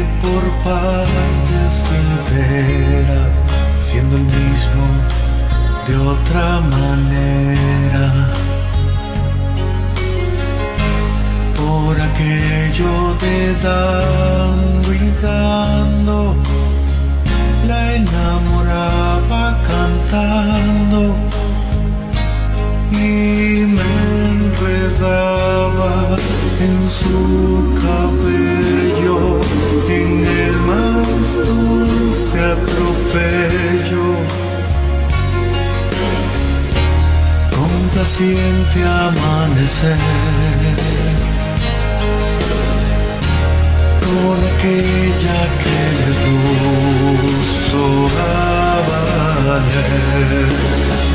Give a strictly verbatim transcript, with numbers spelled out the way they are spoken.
por partes entera, siendo el mismo de otra manera. Por aquello de dando y dando, la enamoraba cantando y me enredaba en su cabello, en el más dulce atropello. Complaciente amanecer con aquella que le puso a valer.